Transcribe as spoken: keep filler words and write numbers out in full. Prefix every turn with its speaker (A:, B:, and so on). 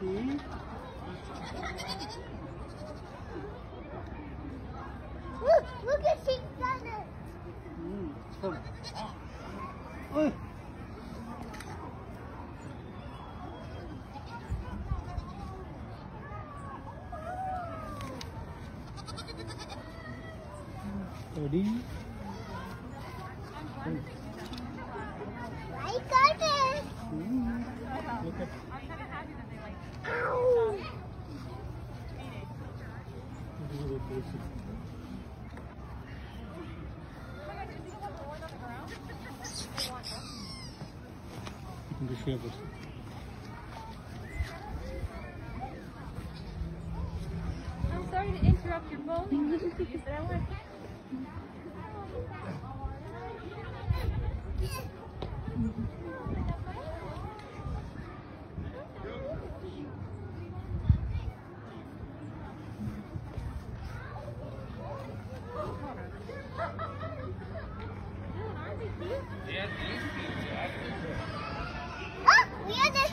A: See?
B: Look, look at she's done it.
A: Mm, come. Oh. Ready? Mm.
B: I got it.
A: Mm. Look at.
B: Ow.
A: The shape is.
C: I'm sorry to interrupt your bowling duties, but I want to.
B: Oh, we had this